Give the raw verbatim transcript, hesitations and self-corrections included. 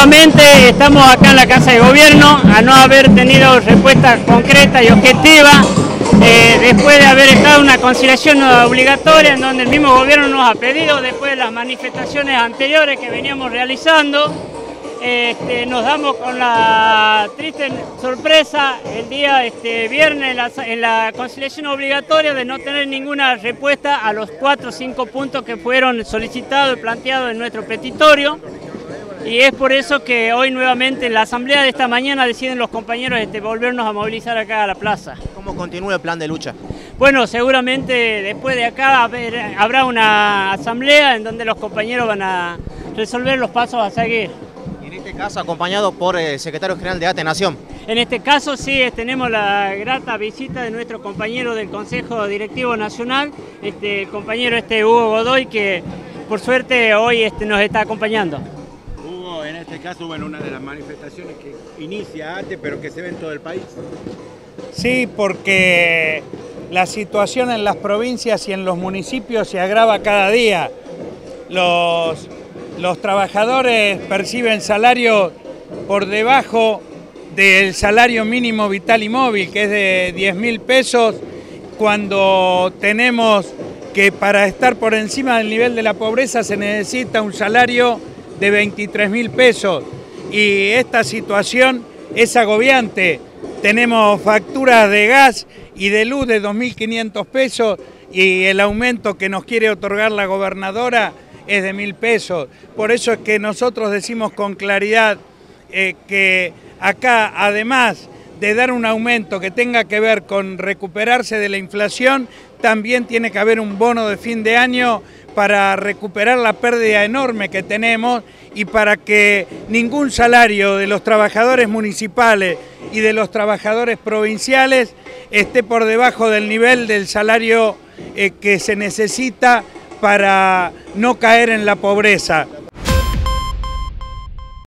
nuevamente estamos acá en la Casa de Gobierno, a no haber tenido respuesta concreta y objetiva, eh, después de haber estado una conciliación obligatoria en donde el mismo gobierno nos ha pedido, después de las manifestaciones anteriores que veníamos realizando. Este, nos damos con la triste sorpresa el día este, viernes en la, en la conciliación obligatoria de no tener ninguna respuesta a los cuatro o cinco puntos que fueron solicitados y planteados en nuestro petitorio. Y es por eso que hoy nuevamente en la asamblea de esta mañana deciden los compañeros este, volvernos a movilizar acá a la plaza. ¿Cómo continúa el plan de lucha? Bueno, seguramente después de acá habrá una asamblea en donde los compañeros van a resolver los pasos a seguir. En este caso acompañado por el secretario general de ATE Nación. En este caso sí, tenemos la grata visita de nuestro compañero del Consejo Directivo Nacional, este, el compañero este Hugo Godoy, que por suerte hoy este, nos está acompañando. Hugo, en este caso, bueno, una de las manifestaciones que inicia ATE, pero que se ve en todo el país. Sí, porque la situación en las provincias y en los municipios se agrava cada día. Los... Los trabajadores perciben salario por debajo del salario mínimo vital y móvil, que es de diez mil pesos, cuando tenemos que para estar por encima del nivel de la pobreza se necesita un salario de veintitrés mil pesos. Y esta situación es agobiante. Tenemos facturas de gas y de luz de dos mil quinientos pesos y el aumento que nos quiere otorgar la gobernadora es de mil pesos. Por eso es que nosotros decimos con claridad eh, que acá, además de dar un aumento que tenga que ver con recuperarse de la inflación, también tiene que haber un bono de fin de año para recuperar la pérdida enorme que tenemos y para que ningún salario de los trabajadores municipales y de los trabajadores provinciales esté por debajo del nivel del salario eh, que se necesita para no caer en la pobreza.